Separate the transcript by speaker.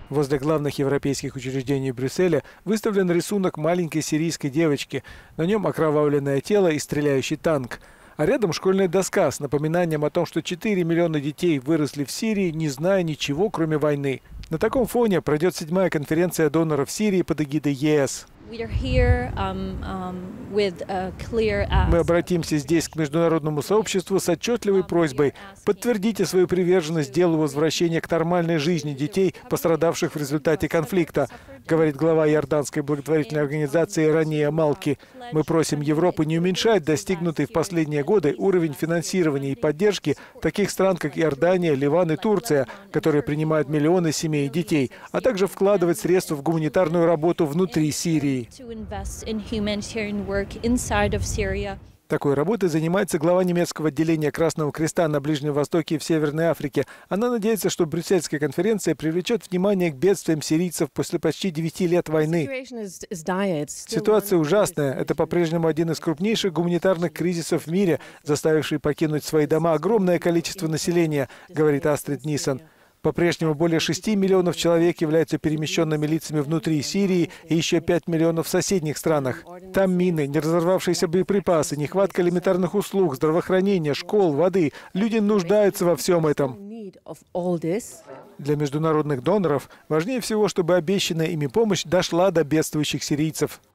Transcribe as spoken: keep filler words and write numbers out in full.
Speaker 1: Возле главных европейских учреждений Брюсселя выставлен рисунок маленькой сирийской девочки. На нем окровавленное тело и стреляющий танк. А рядом школьная доска с напоминанием о том, что четыре миллиона детей выросли в Сирии, не зная ничего, кроме войны. На таком фоне пройдет седьмая конференция доноров Сирии под эгидой ЕС. Мы обратимся здесь к международному сообществу с отчетливой просьбой: подтвердите свою приверженность делу возвращения к нормальной жизни детей, пострадавших в результате конфликта, говорит глава иорданской благотворительной организации Рания Малки. Мы просим Европу не уменьшать достигнутый в последние годы уровень финансирования и поддержки таких стран, как Иордания, Ливан и Турция, которые принимают миллионы семей и детей, а также вкладывать средства в гуманитарную работу внутри Сирии. Такой работой занимается глава немецкого отделения Красного Креста на Ближнем Востоке и в Северной Африке. Она надеется, что Брюссельская конференция привлечет внимание к бедствиям сирийцев после почти девяти лет войны. Ситуация ужасная. Это по-прежнему один из крупнейших гуманитарных кризисов в мире, заставивший покинуть свои дома огромное количество населения, говорит Астрид Нисон. По-прежнему более шести миллионов человек являются перемещенными лицами внутри Сирии и еще пять миллионов в соседних странах. Там мины, неразорвавшиеся боеприпасы, нехватка элементарных услуг, здравоохранения, школ, воды. Люди нуждаются во всем этом. Для международных доноров важнее всего, чтобы обещанная ими помощь дошла до бедствующих сирийцев.